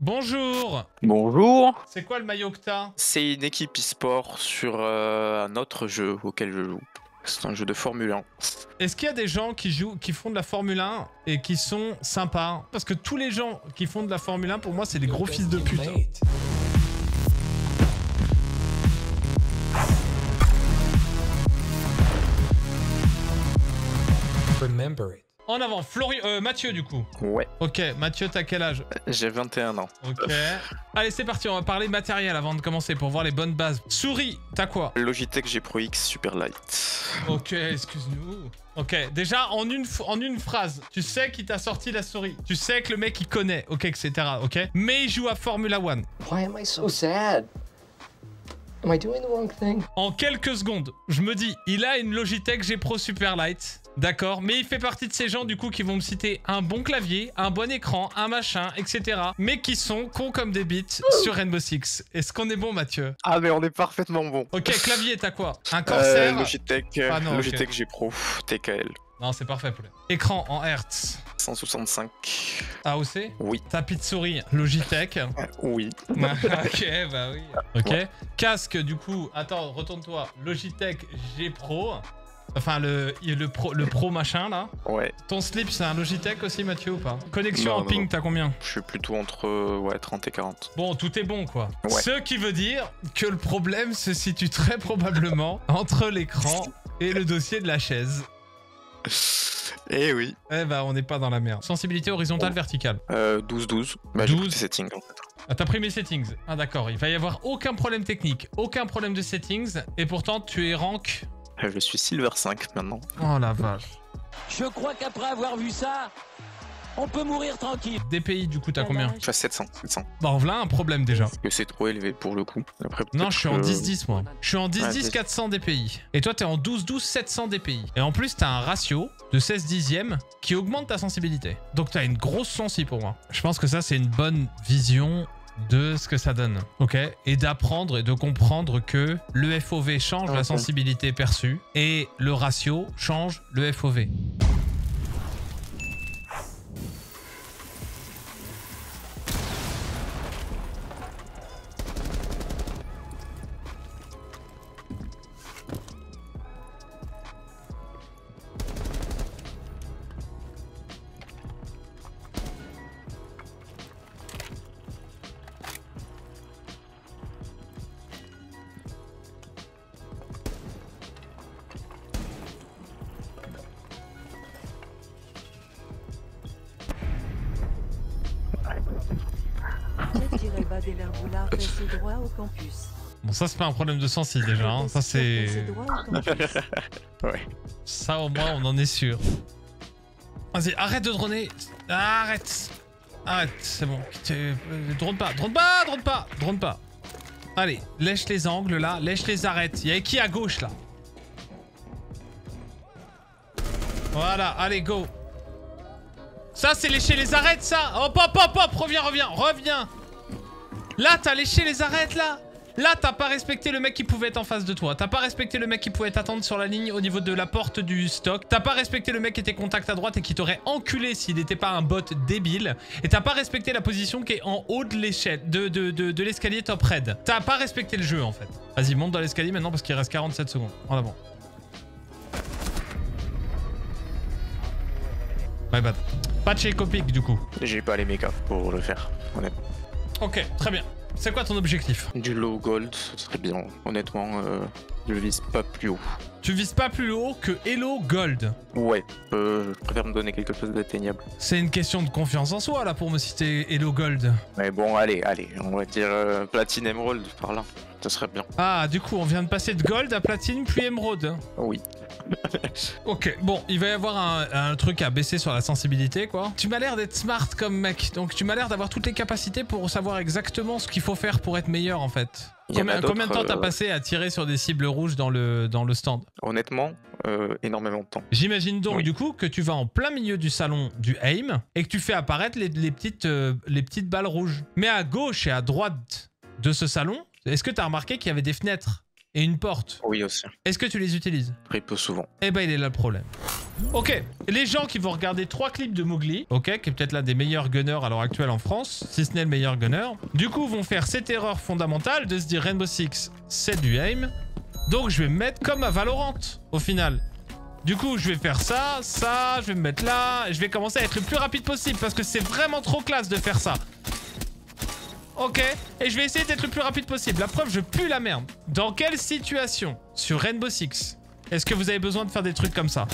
Bonjour. Bonjour. C'est quoi le maillot que t'as? C'est une équipe e-sport sur un autre jeu auquel je joue. C'est un jeu de Formule 1. Est-ce qu'il y a des gens qui font de la Formule 1 et qui sont sympas? Parce que tous les gens qui font de la Formule 1, pour moi, c'est des gros fils de pute. Remember it. En avant, Mathieu du coup. Ouais, Ok, Mathieu, t'as quel âge? j'ai 21 ans. Ok. Allez, c'est parti, on va parler matériel avant de commencer pour voir les bonnes bases. Souris, t'as quoi? Logitech G Pro X Superlight. Ok, excuse-nous. Ok, déjà en une phrase, tu sais qui t'a sorti la souris. Tu sais que le mec il connaît, ok, etc. Ok. Mais il joue à Formula 1. Why am I so sad? Am I doing the wrong thing? En quelques secondes, je me dis, il a une Logitech G Pro Superlight. D'accord, mais il fait partie de ces gens du coup qui vont me citer un bon clavier, un bon écran, un machin, etc. Mais qui sont cons comme des bites sur Rainbow Six. Est-ce qu'on est bon, Mathieu? Ah mais on est parfaitement bon. Ok, clavier, t'as quoi? Un Corsair? Logitech, Ah non, Logitech ok. G Pro TKL. Non, c'est parfait, poulet. Écran en Hertz. 165. AOC? Oui. Tapis de souris, Logitech. Oui. Ok, bah oui. Ok. Ouais. Casque, du coup, attends, retourne-toi. Logitech G Pro. Enfin, le pro machin, là. Ouais. Ton slip, c'est un Logitech aussi, Mathieu, ou pas? Connexion Non, en non, ping, non. t'as combien? Je suis plutôt entre 30 et 40. Bon, tout est bon, quoi. Ouais. Ce qui veut dire que le problème se situe très probablement entre l'écran et le dossier de la chaise. Eh oui. Eh bah, on n'est pas dans la merde. Sensibilité horizontale, verticale. 12-12. Bah j'ai 12. pris tes settings en fait. Ah, t'as pris mes settings. Ah, d'accord. Il va y avoir aucun problème technique, aucun problème de settings, et pourtant, tu es rank... Je suis Silver 5 maintenant. Oh la vache. Je crois qu'après avoir vu ça, on peut mourir tranquille. DPI, du coup, t'as combien? Je suis à 700. Bon, voilà un problème déjà. Que c'est trop élevé pour le coup. Après, Non, peut-être je suis en que- 10-10 moi. Je suis en 10-10 10. 400 DPI. Et toi, t'es en 12-12 700 DPI. Et en plus, t'as un ratio de 16 dixièmes qui augmente ta sensibilité. Donc, t'as une grosse sensi pour moi. Je pense que ça, c'est une bonne vision de ce que ça donne. Ok? Et d'apprendre et de comprendre que le FOV change la Ok. sensibilité perçue et le ratio change le FOV. Tirez-va des Verboulard, passez droit au campus. Bon, ça, c'est pas un problème de sensi déjà. Hein. Ça, Passez c'est... droit au campus. Ouais. Ça, au moins, on en est sûr. Vas-y, arrête de droner. Arrête. Arrête, c'est bon. Drone pas, drone pas, drone pas, drone pas. Allez, lèche les angles, là. Lèche les arêtes. Il y a qui à gauche, là? Voilà, allez, go. Ça, c'est lécher les arêtes, ça. Hop, hop, hop, hop. Reviens, reviens, reviens. Là, t'as léché les arêtes, là. Là, t'as pas respecté le mec qui pouvait être en face de toi. T'as pas respecté le mec qui pouvait t'attendre sur la ligne au niveau de la porte du stock. T'as pas respecté le mec qui était contact à droite et qui t'aurait enculé s'il n'était pas un bot débile. Et t'as pas respecté la position qui est en haut de l'échelle, de l'escalier top red. T'as pas respecté le jeu, en fait. Vas-y, monte dans l'escalier maintenant parce qu'il reste 47 secondes. En avant. Ouais, bah. Patch et copique, du coup. J'ai pas les mégas pour le faire, honnêtement. Ok, très bien. C'est quoi ton objectif? Du low gold, ce serait bien. Honnêtement, je vise pas plus haut. Tu vises pas plus haut que Hello Gold. Ouais, je préfère me donner quelque chose d'atteignable. C'est une question de confiance en soi, là, pour me citer Hello Gold. Mais bon, allez, on va dire platine émeraude par là. Ça serait bien. Ah, du coup, on vient de passer de Gold à Platine, puis Émeraude. Oui. Ok, bon, il va y avoir un truc à baisser sur la sensibilité, quoi. Tu m'as l'air d'être smart comme mec, donc tu m'as l'air d'avoir toutes les capacités pour savoir exactement ce qu'il faut faire pour être meilleur, en fait. Il y en a Combien de temps d'autres, t'as passé à tirer sur des cibles rouges dans le stand? Honnêtement, énormément de temps. J'imagine donc, Oui. du coup, que tu vas en plein milieu du salon du aim et que tu fais apparaître les petites balles rouges. Mais à gauche et à droite de ce salon, est-ce que t'as remarqué qu'il y avait des fenêtres et une porte? Oui aussi. Est-ce que tu les utilises? Très peu souvent. Eh ben, il est là le problème. Ok, les gens qui vont regarder 3 clips de Mowgli, ok, qui est peut-être l'un des meilleurs gunners à l'heure actuelle en France, si ce n'est le meilleur gunner, du coup vont faire cette erreur fondamentale de se dire Rainbow Six, c'est du aim, donc je vais me mettre comme à Valorant, au final. Du coup, je vais faire ça, je vais me mettre là, et je vais commencer à être le plus rapide possible, parce que c'est vraiment trop classe de faire ça. Ok, et je vais essayer d'être le plus rapide possible. La preuve, je pue la merde. Dans quelle situation, sur Rainbow Six, est-ce que vous avez besoin de faire des trucs comme ça?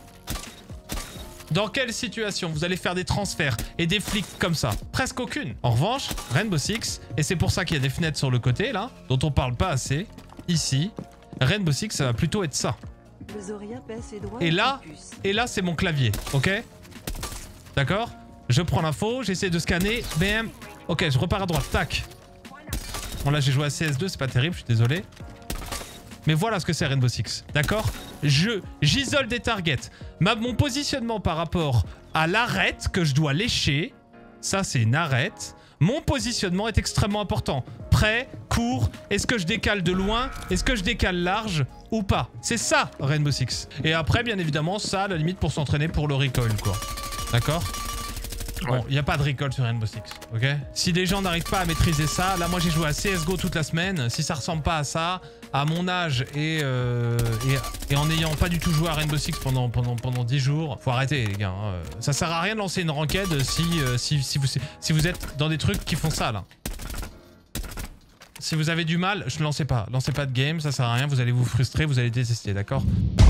Dans quelle situation vous allez faire des transferts et des flics comme ça? Presque aucune. En revanche, Rainbow Six, et c'est pour ça qu'il y a des fenêtres sur le côté, là, dont on parle pas assez, ici, Rainbow Six, ça va plutôt être ça. Et là, c'est mon clavier, ok? D'accord? Je prends l'info, j'essaie de scanner, bam. Ok, je repars à droite, tac. Bon là, j'ai joué à CS2, c'est pas terrible, je suis désolé. Mais voilà ce que c'est Rainbow Six, d'accord? J'isole des targets. Mon positionnement par rapport à l'arête que je dois lécher, ça c'est une arête. Mon positionnement est extrêmement important. Près, court, est-ce que je décale de loin? Est-ce que je décale large ou pas? C'est ça Rainbow Six. Et après, bien évidemment, ça, à la limite, pour s'entraîner pour le recoil, quoi. D'accord? Bon, il n'y a pas de recoil sur Rainbow Six, ok? Si des gens n'arrivent pas à maîtriser ça, là, moi j'ai joué à CSGO toute la semaine. Si ça ressemble pas à ça, à mon âge et en n'ayant pas du tout joué à Rainbow Six pendant 10 jours, faut arrêter, les gars. Ça sert à rien de lancer une ranked si vous êtes dans des trucs qui font ça, là. Si vous avez du mal, ne lancez pas. Lancez pas de game, ça sert à rien, vous allez vous frustrer, vous allez détester, d'accord?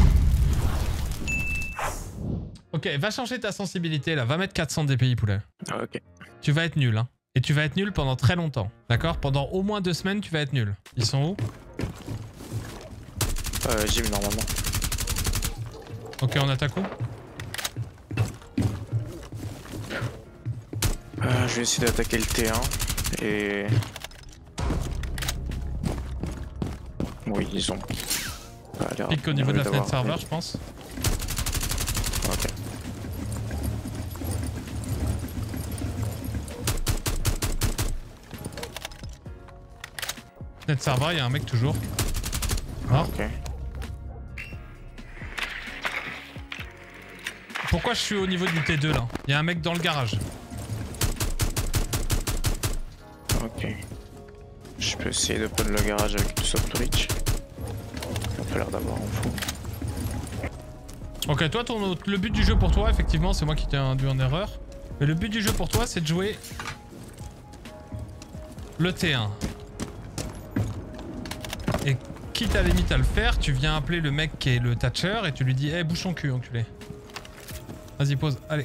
Ok, va changer ta sensibilité là, va mettre 400 DPI poulet. Ok. Tu vas être nul, hein. Et tu vas être nul pendant très longtemps, d'accord? Pendant au moins 2 semaines, tu vas être nul. Ils sont où? Gym normalement. Ok, on attaque où? Je vais essayer d'attaquer le T1 et... Oui, ils ont... Pique au niveau de la fenêtre serveur, je pense. Ok. Fenêtre serveur, il y a un mec toujours. Mort. Ok. Pourquoi je suis au niveau du T2 là? Il y a un mec dans le garage. Ok. Je peux essayer de prendre le garage avec du soft reach. Ça a pas l'air d'avoir un fou. Ok, toi, le but du jeu pour toi, effectivement, c'est moi qui t'ai induit en erreur. Mais le but du jeu pour toi, c'est de jouer le T1. Et quitte à la limite à le faire, tu viens appeler le mec qui est le Thatcher et tu lui dis hey, bouge ton cul, enculé. Vas-y, pose, allez.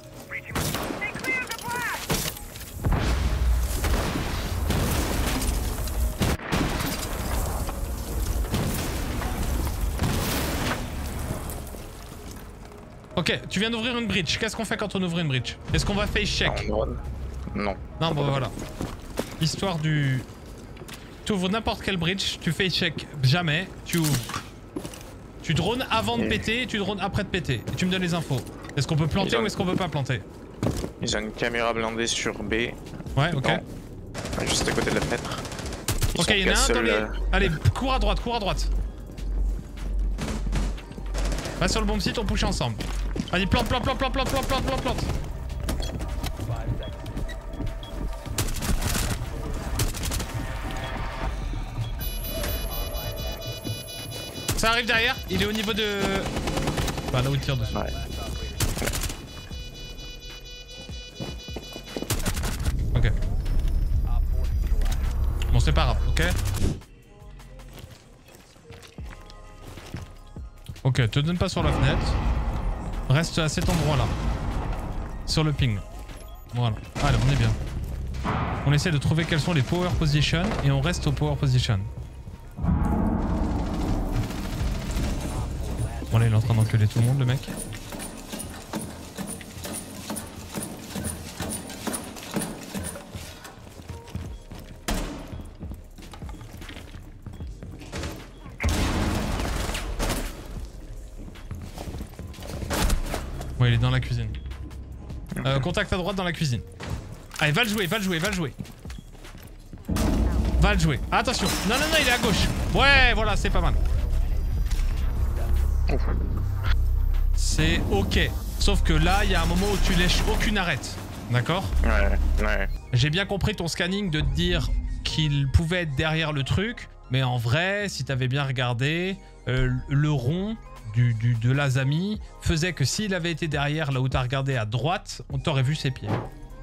Ok, tu viens d'ouvrir une bridge. Qu'est-ce qu'on fait quand on ouvre une bridge? Est-ce qu'on va face check? Non. Non, bon voilà. Histoire du... Tu ouvres n'importe quelle bridge, tu face check jamais, tu ouvres. Tu drones avant de péter et tu drones après de péter. Et tu me donnes les infos. Est-ce qu'on peut planter ou est-ce qu'on peut pas planter? Ils ont une caméra blindée sur B. Ouais, ok. Non. Juste à côté de la fenêtre. Ok, il y en a un dans les... Allez, cours à droite, cours à droite. Va sur le bon site, on push ensemble. Allez, plante. Ça arrive derrière, il est au niveau de... Bah là où il tire dessus. Ouais. Ok. Bon, c'est pas grave, ok? Ok, te donne pas sur la fenêtre. Reste à cet endroit-là. Sur le ping. Voilà. Allez, on est bien. On essaie de trouver quelles sont les power positions et on reste au power position. Bon là, il est en train d'enculer tout le monde, le mec. Ouais, il est dans la cuisine. Contact à droite dans la cuisine. Allez, va le jouer. Va le jouer. Attention. Non, il est à gauche. Ouais, voilà, c'est pas mal. c'est ok. Sauf que là, il y a un moment où tu lèches aucune arête. D'accord? Ouais. J'ai bien compris ton scanning de te dire qu'il pouvait être derrière le truc. Mais en vrai, si t'avais bien regardé, le rond de l'Azami faisait que s'il avait été derrière, là où t'as regardé à droite, on t'aurait vu ses pieds.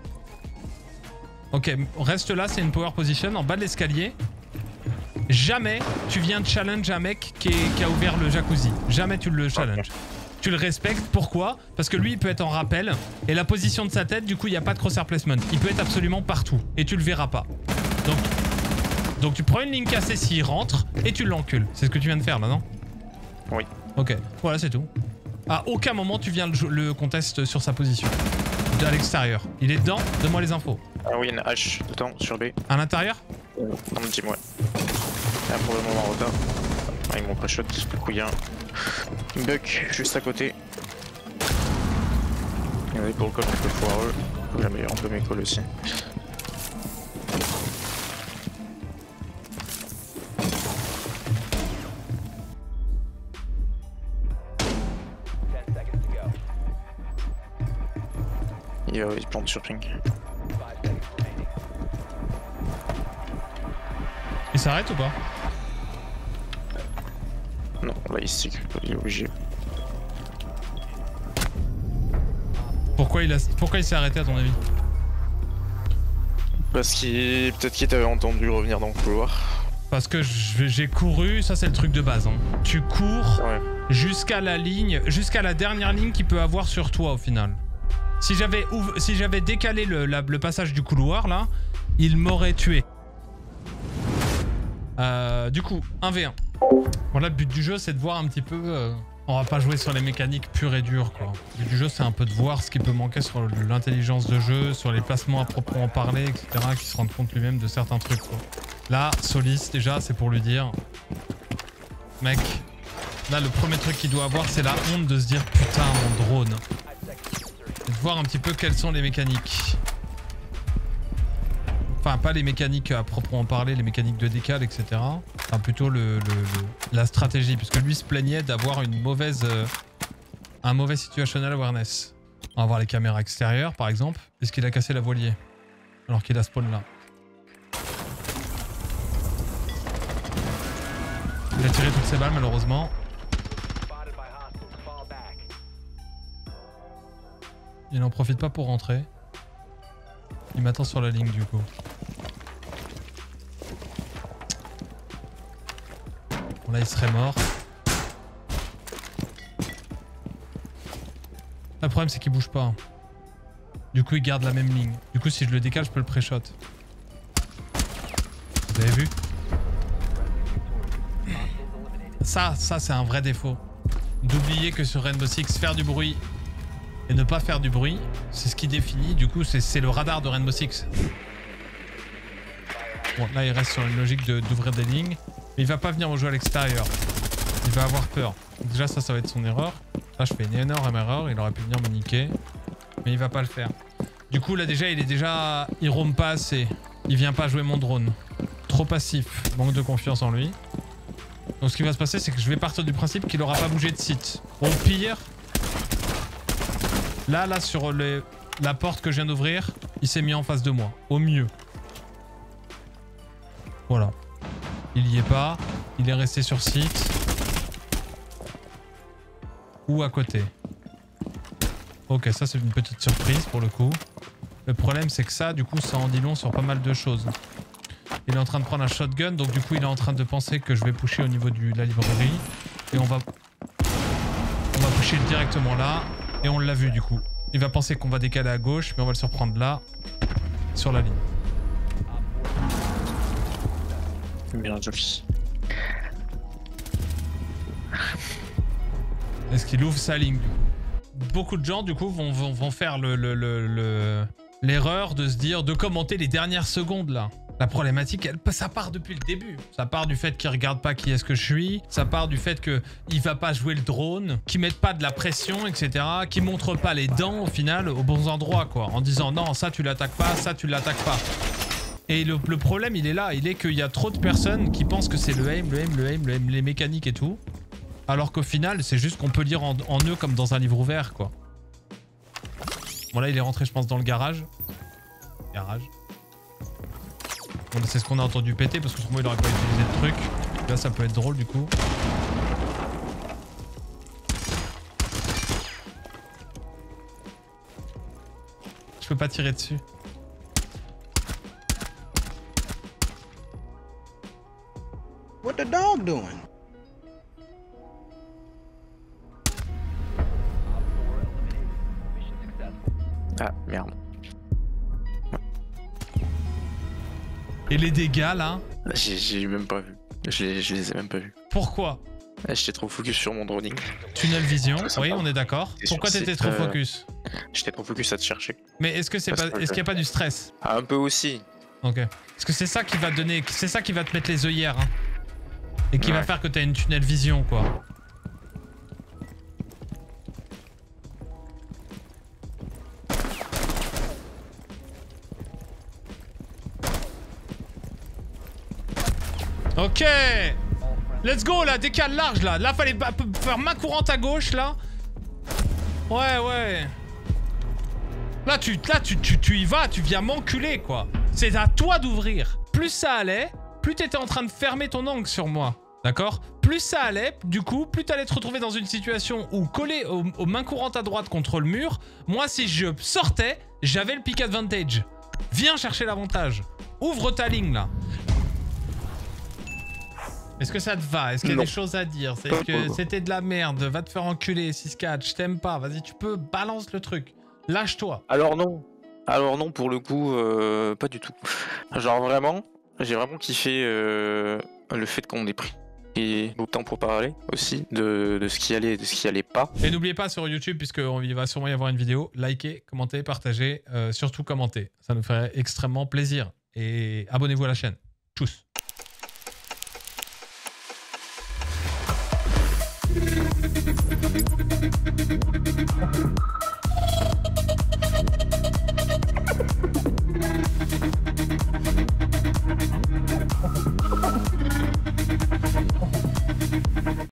Ok, reste là, c'est une power position en bas de l'escalier. Jamais tu viens de challenge un mec qui a ouvert le jacuzzi. Jamais tu le challenge. Okay. Tu le respectes. Pourquoi? Parce que lui, il peut être en rappel. Et la position de sa tête, du coup, il n'y a pas de crosshair placement. Il peut être absolument partout. Et tu le verras pas. Donc tu prends une ligne cassée s'il rentre et tu l'encules. C'est ce que tu viens de faire là, non? Oui. Ok, voilà, c'est tout. À aucun moment tu viens le conteste sur sa position. À l'extérieur. Il est dedans? Donne-moi les infos. Ah oui, il y a une hache dedans sur B. À l'intérieur? Dans le team, ouais. Là pour le moment en retard. Ah, ils m'ont pré-shot. Du coup, il y a un buck juste à côté. Il y en a pour le call un peu foireux. Jamais on peut mes calls aussi. Il plante sur ping. Il s'arrête ou pas? Non, là il est obligé. Pourquoi il s'est arrêté à ton avis? Parce qu'il peut-être qu'il t'avait entendu revenir dans le couloir. Parce que j'ai couru, ça c'est le truc de base. Hein. Tu cours jusqu'à la ligne, jusqu'à la dernière ligne qu'il peut avoir sur toi au final. Si j'avais décalé le passage du couloir là, il m'aurait tué. Du coup, 1v1. Voilà, le but du jeu c'est de voir un petit peu... on va pas jouer sur les mécaniques pures et dures quoi. Le but du jeu c'est un peu de voir ce qui peut manquer sur l'intelligence de jeu, sur les placements à proprement parler, etc. Qui se rendent compte lui-même de certains trucs quoi. Là, Solis déjà c'est pour lui dire... Mec, là le premier truc qu'il doit avoir c'est la honte de se dire putain mon drone. Et de voir un petit peu quelles sont les mécaniques. Enfin, pas les mécaniques à proprement parler, les mécaniques de décal, etc. Enfin, plutôt la stratégie. Puisque lui se plaignait d'avoir un mauvais situational awareness. On va voir les caméras extérieures, par exemple. Est-ce qu'il a cassé la voilier? Alors qu'il a spawn là. Il a tiré toutes ses balles, malheureusement. Il n'en profite pas pour rentrer. Il m'attend sur la ligne du coup. Bon là il serait mort. Le problème c'est qu'il bouge pas. Du coup il garde la même ligne. Du coup si je le décale je peux le pré-shot. Vous avez vu? Ça c'est un vrai défaut. D'oublier que sur Rainbow Six faire du bruit et ne pas faire du bruit, c'est ce qui définit, du coup, c'est le radar de Rainbow Six. Bon, là, il reste sur une logique d'ouvrir des lignes. Mais il va pas venir me jouer à l'extérieur. Il va avoir peur. Donc déjà, ça va être son erreur. Là, je fais une énorme erreur. Il aurait pu venir me niquer. Mais il va pas le faire. Du coup, là, déjà, il roam pas assez. Il vient pas jouer mon drone. Trop passif. Manque de confiance en lui. Donc, ce qui va se passer, c'est que je vais partir du principe qu'il aura pas bougé de site. Au pire... Là, sur la porte que je viens d'ouvrir, il s'est mis en face de moi. Au mieux. Voilà. Il y est pas. Il est resté sur site. Ou à côté. Ok, ça c'est une petite surprise pour le coup. Le problème c'est que ça, du coup, ça en dit long sur pas mal de choses. Il est en train de prendre un shotgun, donc du coup il est en train de penser que je vais pusher au niveau de la librairie. Et on va pusher directement là. Et on l'a vu du coup. Il va penser qu'on va décaler à gauche, mais on va le surprendre là, sur la ligne. Bien Sophie. Est-ce qu'il ouvre sa ligne du coup? Beaucoup de gens du coup vont faire l'erreur de se dire, de commenter les dernières secondes là. La problématique, ça part depuis le début. Ça part du fait qu'il regarde pas qui est-ce que je suis. Ça part du fait qu'il va pas jouer le drone, qu'il mette pas de la pression, etc. Qu'il montre pas les dents au final aux bons endroits quoi. En disant non, ça tu l'attaques pas, ça tu l'attaques pas. Et le problème il est là, il est qu'il y a trop de personnes qui pensent que c'est le aim, les mécaniques et tout. Alors qu'au final, c'est juste qu'on peut lire en eux comme dans un livre ouvert, quoi. Bon, là, il est rentré, je pense, dans le garage. Garage. Bon, c'est ce qu'on a entendu péter, parce que pour moi, il aurait pas utilisé de truc. Là, ça peut être drôle, du coup. Je peux pas tirer dessus. What the dog doing? Ah, merde. Et les dégâts, là? J'ai même pas vu. Je les ai même pas vus. Pourquoi? J'étais trop focus sur mon droning. Tunnel vision, Très sympa. oui, on est d'accord. Pourquoi t'étais trop focus? J'étais trop focus à te chercher. Mais est-ce que c'est pas, est-ce qu'il n'y a pas du stress? Ah, un peu aussi. Ok. Parce que c'est ça qui va donner, c'est ça qui va te mettre les œillères, hein. Et qui va Ouais. faire que t'as une tunnel vision, quoi. Ok. Let's go, là, décale large, là. Là, fallait faire main courante à gauche, là. Ouais, ouais. Là, tu y vas, tu viens m'enculer, quoi. C'est à toi d'ouvrir. Plus ça allait, plus t'étais en train de fermer ton angle sur moi. D'accord? Plus ça allait, du coup, plus t'allais te retrouver dans une situation où, collé aux mains courantes à droite contre le mur, moi, si je sortais, j'avais le pick advantage. Viens chercher l'avantage. Ouvre ta ligne, là. Est-ce que ça te va? Est-ce qu'il y a des choses à dire? Est-ce que c'était de la merde? Va te faire enculer, 6-4, je t'aime pas. Vas-y, tu peux, balance le truc. Lâche-toi. Alors non. Alors non, pour le coup, pas du tout. Genre vraiment, j'ai vraiment kiffé le fait qu'on ait pris beaucoup de temps pour parler aussi de ce qui allait et de ce qui allait pas. Et n'oubliez pas sur YouTube, puisqu'il va sûrement y avoir une vidéo, likez, commentez, partagez, surtout commentez. Ça nous ferait extrêmement plaisir. Et abonnez-vous à la chaîne. Tchuss.